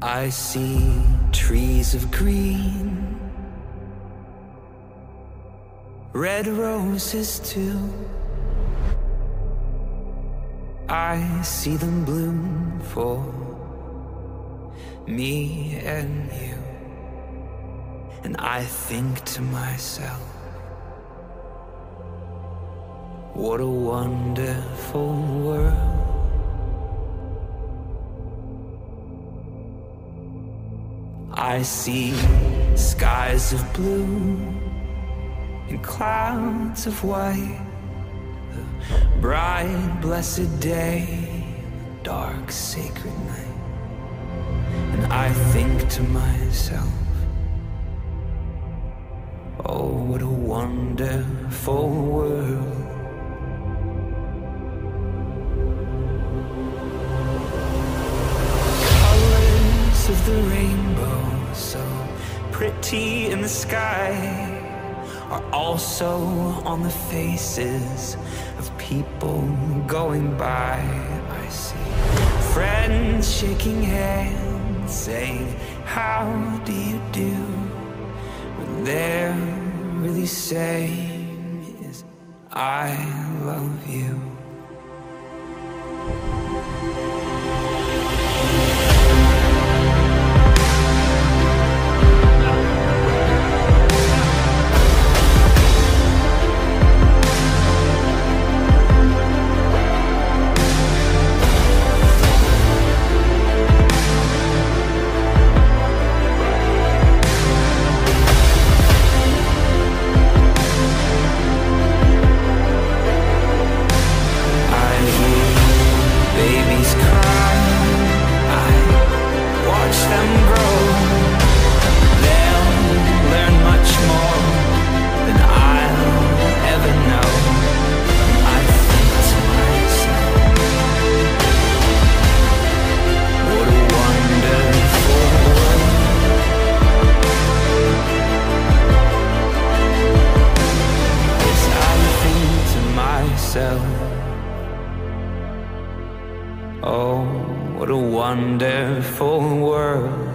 I see trees of green, red roses too. I see them bloom for me and you. And I think to myself, what a wonderful world. I see skies of blue and clouds of white, the bright blessed day, the dark sacred night. And I think to myself, oh, what a wonderful world. Colors of the rainbow, so pretty in the sky, are also on the faces of people going by. I see friends shaking hands, saying, how do you do? When they're really saying is, I love you. Oh, what a wonderful world.